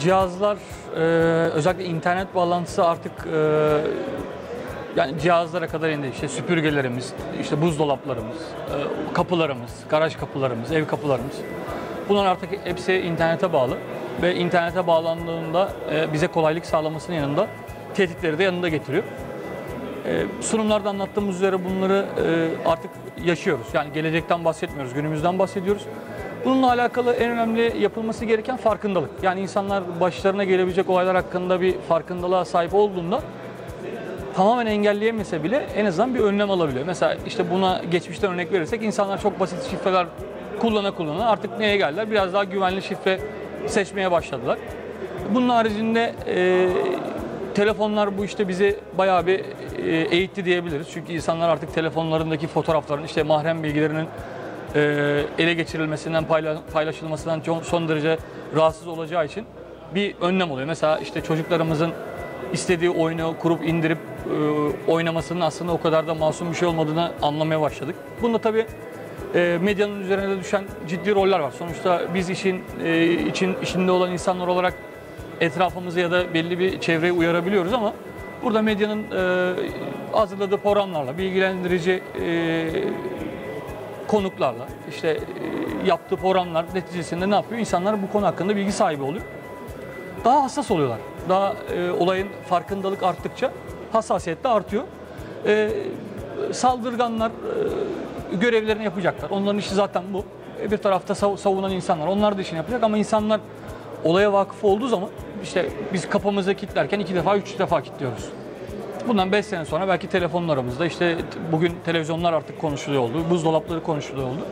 cihazlar, özellikle internet bağlantısı artık yani cihazlara kadar indi. İşte süpürgelerimiz, işte buzdolaplarımız, kapılarımız, garaj kapılarımız, ev kapılarımız. Bunlar artık hepsi internete bağlı ve internete bağlandığında bize kolaylık sağlamasının yanında tehditleri de yanında getiriyor. Sunumlarda anlattığımız üzere bunları artık yaşıyoruz. Yani gelecekten bahsetmiyoruz, günümüzden bahsediyoruz. Bununla alakalı en önemli yapılması gereken farkındalık. Yani insanlar başlarına gelebilecek olaylar hakkında bir farkındalığa sahip olduğunda tamamen engelleyemese bile en azından bir önlem alabiliyor. Mesela işte buna geçmişten örnek verirsek insanlar çok basit şifreler kullana artık neye geldiler? Biraz daha güvenli şifre seçmeye başladılar. Bunun haricinde telefonlar bu işte bizi bayağı bir eğitti diyebiliriz. Çünkü insanlar artık telefonlarındaki fotoğrafların, işte mahrem bilgilerinin ele geçirilmesinden, paylaşılmasından son derece rahatsız olacağı için bir önlem oluyor. Mesela işte çocuklarımızın istediği oyunu kurup indirip oynamasının aslında o kadar da masum bir şey olmadığını anlamaya başladık. Bunda tabii medyanın üzerine de düşen ciddi roller var. Sonuçta biz işinde olan insanlar olarak etrafımızı ya da belli bir çevreyi uyarabiliyoruz ama burada medyanın hazırladığı programlarla, bilgilendirici konuklarla, işte yaptığı programlar neticesinde ne yapıyor? İnsanlar bu konu hakkında bilgi sahibi oluyor. Daha hassas oluyorlar. Daha olayın farkındalık arttıkça hassasiyet de artıyor. Saldırganlar görevlerini yapacaklar. Onların işi zaten bu. Bir tarafta savunan insanlar. Onlar da işini yapacak ama insanlar olaya vakıf olduğu zaman işte biz kapımızı kilitlerken 2 defa 3 defa kilitliyoruz. Bundan 5 sene sonra belki telefonlarımızda işte bugün televizyonlar artık konuşuluyor oldu. Buzdolapları konuşuluyor oldu.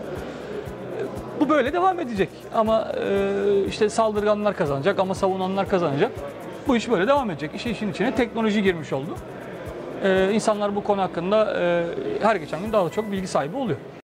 Bu böyle devam edecek ama işte saldırganlar kazanacak ama savunanlar kazanacak. Bu iş böyle devam edecek. İşin içine teknoloji girmiş oldu. İnsanlar bu konu hakkında her geçen gün daha da çok bilgi sahibi oluyor.